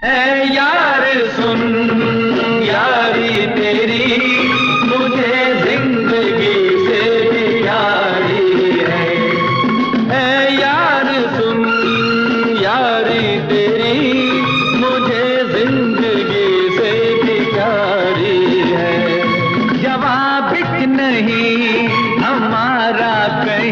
ऐ यार सुन, यारी तेरी मुझे जिंदगी से भी प्यारी है। ऐ यार सुन, यारी तेरी मुझे जिंदगी से भी प्यारी है। जवाब नहीं हमारा कहीं